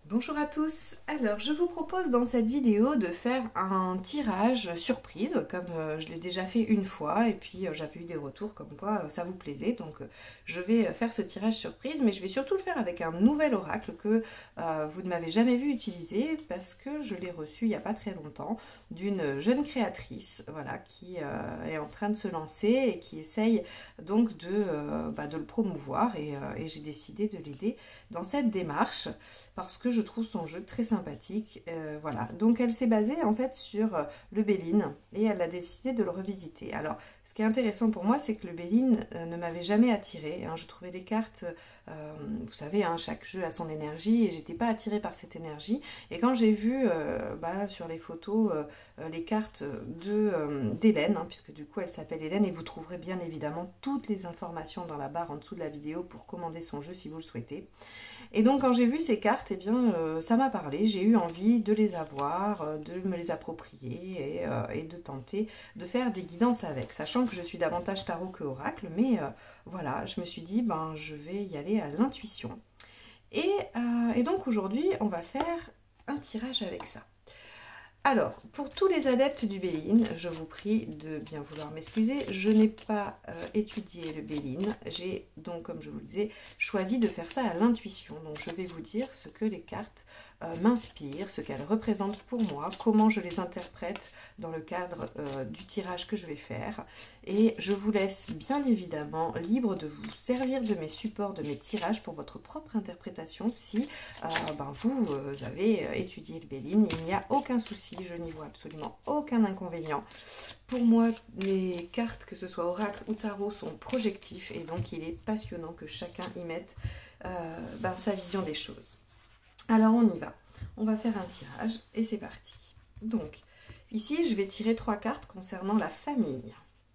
Bonjour à tous, alors je vous propose dans cette vidéo de faire un tirage surprise comme je l'ai déjà fait une fois et puis j'avais eu des retours comme quoi ça vous plaisait, donc je vais faire ce tirage surprise, mais je vais surtout le faire avec un nouvel oracle que vous ne m'avez jamais vu utiliser parce que je l'ai reçu il n'y a pas très longtemps d'une jeune créatrice, voilà, qui est en train de se lancer et qui essaye donc de le promouvoir et j'ai décidé de l'aider dans cette démarche parce que je trouve son jeu très sympathique. Voilà, donc elle s'est basée en fait sur le Béline et elle a décidé de le revisiter. Alors, ce qui est intéressant pour moi, c'est que le Béline ne m'avait jamais attirée, hein. Je trouvais les cartes, vous savez, hein, chaque jeu a son énergie et j'étais pas attirée par cette énergie. Et quand j'ai vu sur les photos les cartes d'Hélène, hein, puisque du coup elle s'appelle Hélène, et vous trouverez bien évidemment toutes les informations dans la barre en dessous de la vidéo pour commander son jeu si vous le souhaitez. Et donc quand j'ai vu ces cartes, eh bien ça m'a parlé, j'ai eu envie de les avoir, de me les approprier et de tenter de faire des guidances avec, sachant que je suis davantage tarot que oracle, mais voilà, je me suis dit, ben je vais y aller à l'intuition. Et donc aujourd'hui, on va faire un tirage avec ça. Alors, pour tous les adeptes du Béline, je vous prie de bien vouloir m'excuser, je n'ai pas étudié le Béline, j'ai donc, comme je vous le disais, choisi de faire ça à l'intuition. Donc je vais vous dire ce que les cartes m'inspirent, ce qu'elles représentent pour moi, comment je les interprète dans le cadre du tirage que je vais faire. Et je vous laisse bien évidemment libre de vous servir de mes supports, de mes tirages pour votre propre interprétation si vous avez étudié le Béline. Il n'y a aucun souci, je n'y vois absolument aucun inconvénient. Pour moi, les cartes, que ce soit oracle ou tarot, sont projectifs et donc il est passionnant que chacun y mette sa vision des choses. Alors on y va, on va faire un tirage et c'est parti. Donc ici je vais tirer 3 cartes concernant la famille.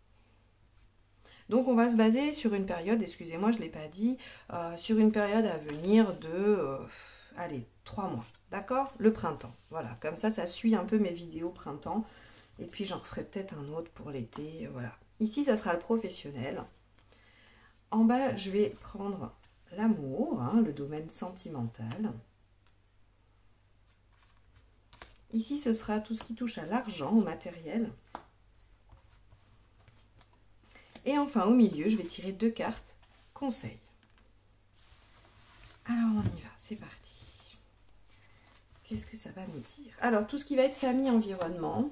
Donc on va se baser sur une période, excusez-moi je ne l'ai pas dit, sur une période à venir de, allez, 3 mois, d'accord? Le printemps, voilà, comme ça suit un peu mes vidéos printemps, et puis j'en referai peut-être un autre pour l'été, voilà. Ici ça sera le professionnel. En bas je vais prendre l'amour, hein, le domaine sentimental. Ici, ce sera tout ce qui touche à l'argent, au matériel. Et enfin, au milieu, je vais tirer 2 cartes conseils. Alors, on y va, c'est parti. Qu'est-ce que ça va me dire? Alors, tout ce qui va être famille, environnement.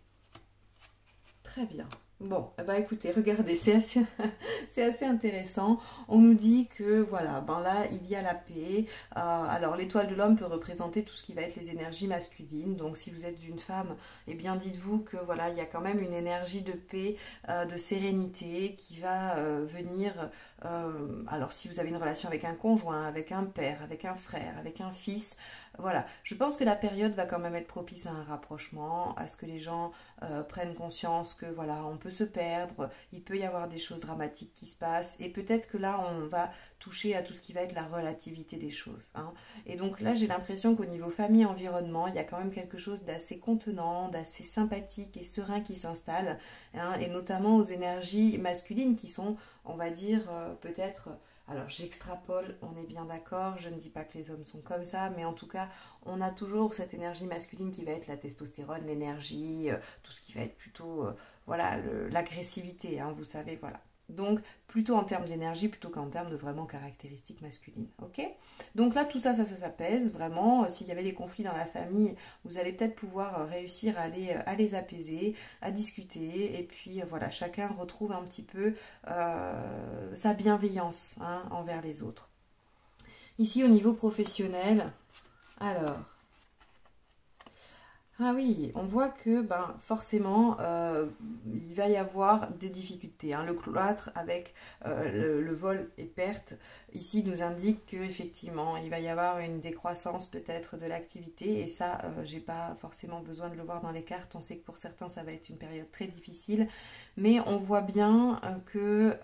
Très bien. Bon, bah écoutez, regardez, c'est assez intéressant. On nous dit que voilà, ben là, il y a la paix. Alors, l'étoile de l'homme peut représenter tout ce qui va être les énergies masculines. Donc, si vous êtes une femme, eh bien, dites-vous que voilà, il y a quand même une énergie de paix, de sérénité qui va venir. Alors, si vous avez une relation avec un conjoint, avec un père, avec un frère, avec un fils, voilà. Je pense que la période va quand même être propice à un rapprochement, à ce que les gens prennent conscience que voilà, on peut se perdre, il peut y avoir des choses dramatiques qui se passent, et peut-être que là on va toucher à tout ce qui va être la relativité des choses, hein. Et donc là j'ai l'impression qu'au niveau famille, environnement, il y a quand même quelque chose d'assez contenant, d'assez sympathique et serein qui s'installe, hein, et notamment aux énergies masculines qui sont, on va dire, peut-être... Alors j'extrapole, on est bien d'accord, je ne dis pas que les hommes sont comme ça, mais en tout cas, on a toujours cette énergie masculine qui va être la testostérone, l'énergie, tout ce qui va être plutôt, voilà, l'agressivité, hein, vous savez, voilà. Donc, plutôt en termes d'énergie, plutôt qu'en termes de vraiment caractéristiques masculines, ok? Donc là, tout ça pèse vraiment. S'il y avait des conflits dans la famille, vous allez peut-être pouvoir réussir à les apaiser, à discuter, et puis voilà, chacun retrouve un petit peu sa bienveillance, hein, envers les autres. Ici, au niveau professionnel, alors... Ah oui, on voit que forcément il va y avoir des difficultés, hein. Le cloître avec le vol et perte ici nous indique qu'effectivement il va y avoir une décroissance peut-être de l'activité, et ça j'ai pas forcément besoin de le voir dans les cartes. On sait que pour certains ça va être une période très difficile, mais on voit bien que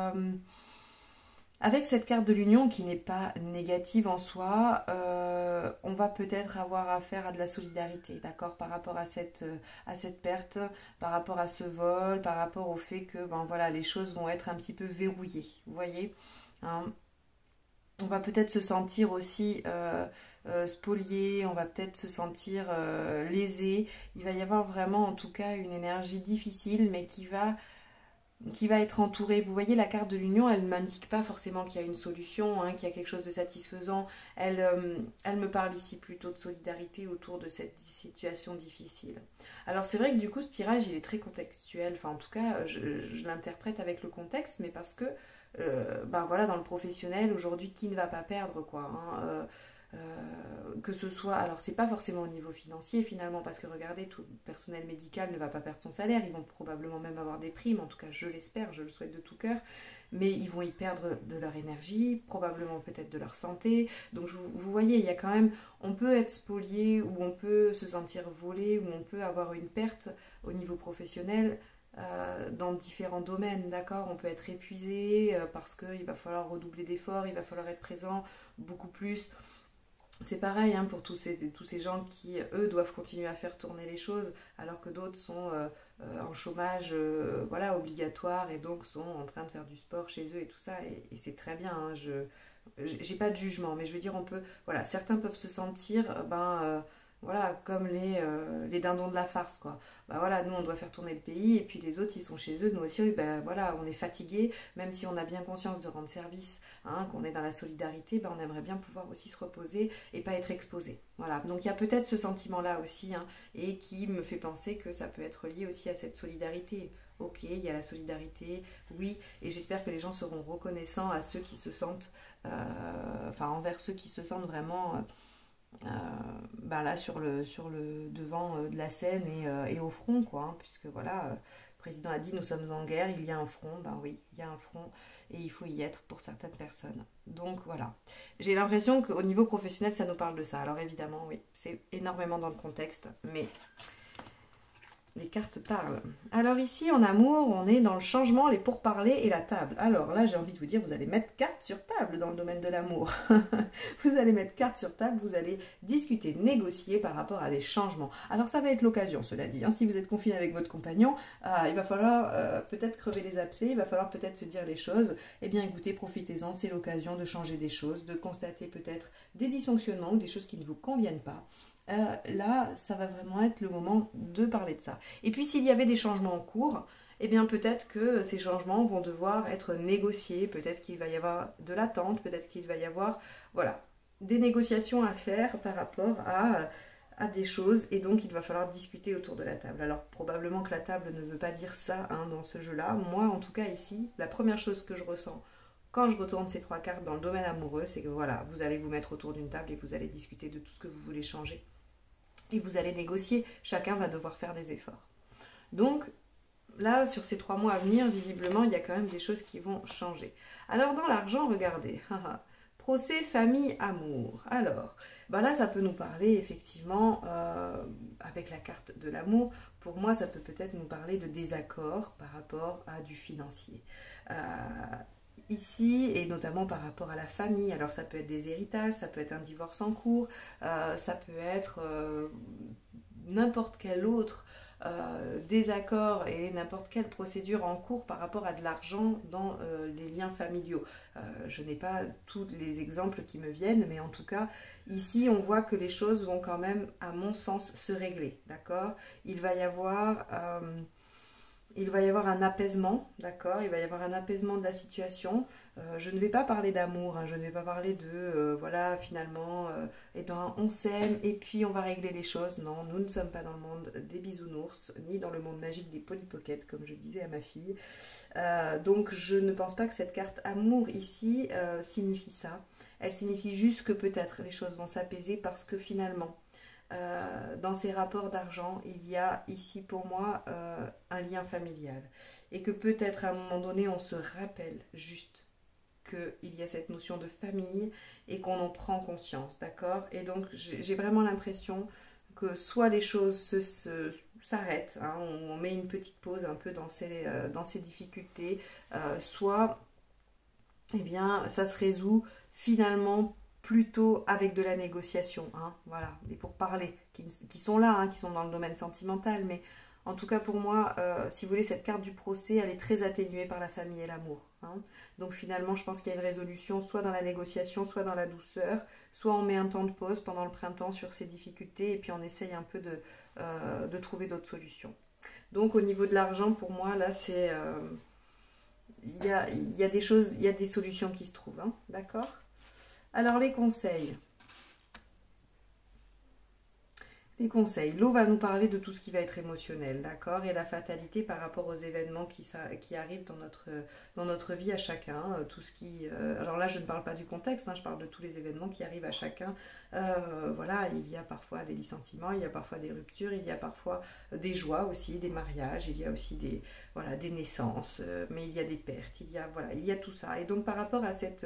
avec cette carte de l'union qui n'est pas négative en soi, on va peut-être avoir affaire à de la solidarité, d'accord, par rapport à cette perte, par rapport à ce vol, par rapport au fait que voilà, les choses vont être un petit peu verrouillées, vous voyez, hein. On va peut-être se sentir aussi spolié, on va peut-être se sentir lésé. Il va y avoir vraiment en tout cas une énergie difficile, mais qui va être entourée. Vous voyez, la carte de l'union, elle ne m'indique pas forcément qu'il y a une solution, hein, qu'il y a quelque chose de satisfaisant. Elle me parle ici plutôt de solidarité autour de cette situation difficile. Alors c'est vrai que du coup, ce tirage, il est très contextuel. Enfin, en tout cas, je l'interprète avec le contexte, mais parce que, ben voilà, dans le professionnel, aujourd'hui, qui ne va pas perdre, quoi, hein, que ce soit, alors c'est pas forcément au niveau financier finalement, parce que regardez, tout le personnel médical ne va pas perdre son salaire, ils vont probablement même avoir des primes, en tout cas je l'espère, je le souhaite de tout cœur, mais ils vont y perdre de leur énergie, probablement peut-être de leur santé, donc vous voyez, il y a quand même, on peut être spolié, ou on peut se sentir volé, ou on peut avoir une perte au niveau professionnel, dans différents domaines, d'accord. On peut être épuisé parce qu'il va falloir redoubler d'efforts, il va falloir être présent beaucoup plus. C'est pareil, hein, pour tous ces gens qui, eux, doivent continuer à faire tourner les choses, alors que d'autres sont en chômage voilà, obligatoire, et donc sont en train de faire du sport chez eux et tout ça. Et c'est très bien, hein, j'ai pas de jugement, mais je veux dire, on peut, voilà, certains peuvent se sentir voilà, comme les dindons de la farce, quoi. Bah voilà, nous on doit faire tourner le pays, et puis les autres ils sont chez eux, nous aussi, ben voilà, on est fatigués, même si on a bien conscience de rendre service, hein, qu'on est dans la solidarité, ben on aimerait bien pouvoir aussi se reposer et pas être exposé. Voilà, donc il y a peut-être ce sentiment-là aussi, hein, et qui me fait penser que ça peut être lié aussi à cette solidarité. Ok, il y a la solidarité, oui, et j'espère que les gens seront reconnaissants à ceux qui se sentent, enfin envers ceux qui se sentent vraiment ben là sur le devant de la scène et au front, quoi, hein, puisque voilà, le président a dit nous sommes en guerre, il y a un front, ben oui, il y a un front et il faut y être pour certaines personnes. Donc voilà, j'ai l'impression qu'au niveau professionnel ça nous parle de ça. Alors évidemment oui, c'est énormément dans le contexte, mais les cartes parlent. Alors ici, en amour, on est dans le changement, les pourparlers et la table. Alors là, j'ai envie de vous dire, vous allez mettre carte sur table dans le domaine de l'amour. Vous allez mettre carte sur table, vous allez discuter, négocier par rapport à des changements. Alors ça va être l'occasion, cela dit, hein. Si vous êtes confiné avec votre compagnon, il va falloir peut-être crever les abcès, il va falloir peut-être se dire les choses. Eh bien écoutez, profitez-en, c'est l'occasion de changer des choses, de constater peut-être des dysfonctionnements ou des choses qui ne vous conviennent pas. Là, ça va vraiment être le moment de parler de ça. Et puis, s'il y avait des changements en cours, eh bien, peut-être que ces changements vont devoir être négociés, peut-être qu'il va y avoir de l'attente, peut-être qu'il va y avoir, voilà, des négociations à faire par rapport à des choses, et donc il va falloir discuter autour de la table. Alors, probablement que la table ne veut pas dire ça, hein, dans ce jeu-là. Moi, en tout cas, ici, la première chose que je ressens quand je retourne ces trois cartes dans le domaine amoureux, c'est que voilà, vous allez vous mettre autour d'une table et vous allez discuter de tout ce que vous voulez changer. Et vous allez négocier, chacun va devoir faire des efforts. Donc là, sur ces 3 mois à venir, visiblement, il y a quand même des choses qui vont changer. Alors dans l'argent, regardez, procès, famille, amour. Alors, ben là, ça peut nous parler effectivement, avec la carte de l'amour, pour moi, ça peut peut-être nous parler de désaccord par rapport à du financier. Ici, et notamment par rapport à la famille, alors ça peut être des héritages, ça peut être un divorce en cours, ça peut être n'importe quel autre désaccord et n'importe quelle procédure en cours par rapport à de l'argent dans les liens familiaux. Je n'ai pas tous les exemples qui me viennent, mais en tout cas, ici, on voit que les choses vont quand même, à mon sens, se régler, d'accord ? Il va y avoir un apaisement, d'accord? Il va y avoir un apaisement de la situation. Je ne vais pas parler d'amour, hein, je ne vais pas parler de, voilà, finalement, eh ben, on s'aime et puis on va régler les choses. Non, nous ne sommes pas dans le monde des bisounours, ni dans le monde magique des Polly Pocket, comme je disais à ma fille. Donc, je ne pense pas que cette carte amour ici signifie ça. Elle signifie juste que peut-être les choses vont s'apaiser parce que finalement, dans ces rapports d'argent, il y a ici pour moi un lien familial. Et que peut-être à un moment donné, on se rappelle juste qu'il y a cette notion de famille et qu'on en prend conscience, d'accord? Et donc j'ai vraiment l'impression que soit les choses s'arrêtent, hein, on met une petite pause un peu dans ces difficultés, soit eh bien, ça se résout finalement plutôt avec de la négociation, hein, voilà, et pour parler, qui sont là, hein, qui sont dans le domaine sentimental, mais En tout cas pour moi, si vous voulez, cette carte du procès, elle est très atténuée par la famille et l'amour. Hein. Donc finalement, je pense qu'il y a une résolution soit dans la négociation, soit dans la douceur, soit on met un temps de pause pendant le printemps sur ces difficultés et puis on essaye un peu de trouver d'autres solutions. Donc au niveau de l'argent, pour moi, là, c'est... il y a des choses, il y a des solutions qui se trouvent. Hein, d'accord? Alors les conseils. Les conseils. L'eau va nous parler de tout ce qui va être émotionnel, d'accord? Et la fatalité par rapport aux événements qui arrivent dans notre vie à chacun. Tout ce qui, alors là, je ne parle pas du contexte, hein, je parle de tous les événements qui arrivent à chacun. Voilà, il y a parfois des licenciements, il y a parfois des ruptures, il y a parfois des joies aussi, des mariages, il y a aussi voilà, des naissances, mais il y a des pertes, voilà, il y a tout ça. Et donc par rapport à cette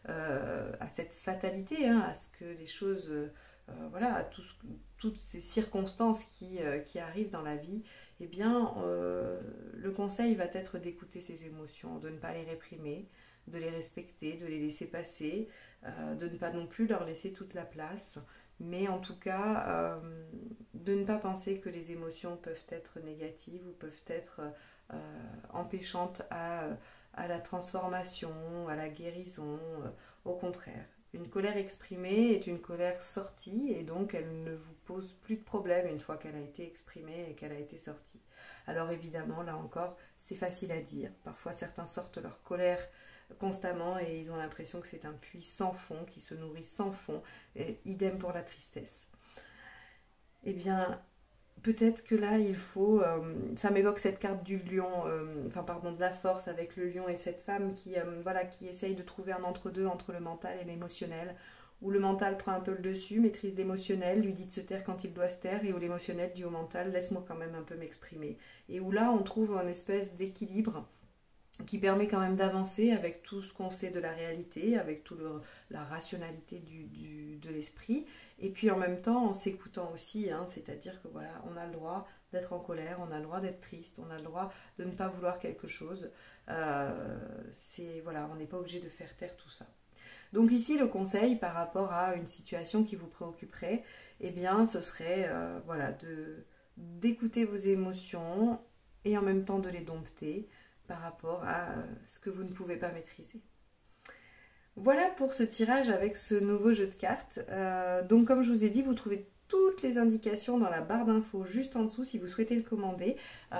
fatalité, hein, à ce que les choses... voilà, à toutes ces circonstances qui arrivent dans la vie, eh bien, le conseil va être d'écouter ses émotions, de ne pas les réprimer, de les respecter, de les laisser passer, de ne pas non plus leur laisser toute la place, mais en tout cas, de ne pas penser que les émotions peuvent être négatives ou peuvent être empêchantes à la transformation, à la guérison, au contraire. Une colère exprimée est une colère sortie et donc elle ne vous pose plus de problème une fois qu'elle a été exprimée et qu'elle a été sortie. Alors évidemment, là encore, c'est facile à dire. Parfois certains sortent leur colère constamment et ils ont l'impression que c'est un puits sans fond, qui se nourrit sans fond. Et idem pour la tristesse. Eh bien, peut-être que là, il faut... ça m'évoque cette carte du lion, enfin pardon, de la force avec le lion et cette femme voilà, qui essaye de trouver un entre-deux entre le mental et l'émotionnel, où le mental prend un peu le dessus, maîtrise l'émotionnel, lui dit de se taire quand il doit se taire, et où l'émotionnel dit au mental, laisse-moi quand même un peu m'exprimer. Et où là, on trouve un espèce d'équilibre qui permet quand même d'avancer avec tout ce qu'on sait de la réalité, avec toute la rationalité de l'esprit, et puis en même temps en s'écoutant aussi, hein, c'est-à-dire que voilà, on a le droit d'être en colère, on a le droit d'être triste, on a le droit de ne pas vouloir quelque chose, voilà, on n'est pas obligé de faire taire tout ça. Donc ici, le conseil par rapport à une situation qui vous préoccuperait, eh bien, ce serait voilà, d'écouter vos émotions et en même temps de les dompter, par rapport à ce que vous ne pouvez pas maîtriser. Voilà pour ce tirage avec ce nouveau jeu de cartes. Donc comme je vous ai dit, vous trouvez toutes les indications dans la barre d'infos juste en dessous si vous souhaitez le commander.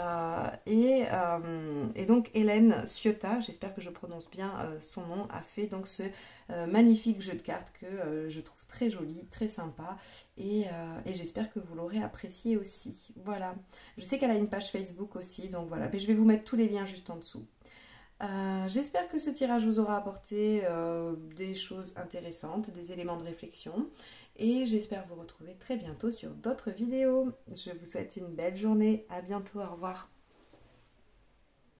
Et donc Hélène Ciotat, j'espère que je prononce bien son nom, a fait donc ce magnifique jeu de cartes que je trouve très joli, très sympa, et j'espère que vous l'aurez apprécié aussi. Voilà, je sais qu'elle a une page Facebook aussi, donc voilà, mais je vais vous mettre tous les liens juste en dessous. J'espère que ce tirage vous aura apporté des choses intéressantes, des éléments de réflexion, et j'espère vous retrouver très bientôt sur d'autres vidéos. Je vous souhaite une belle journée, à bientôt, au revoir.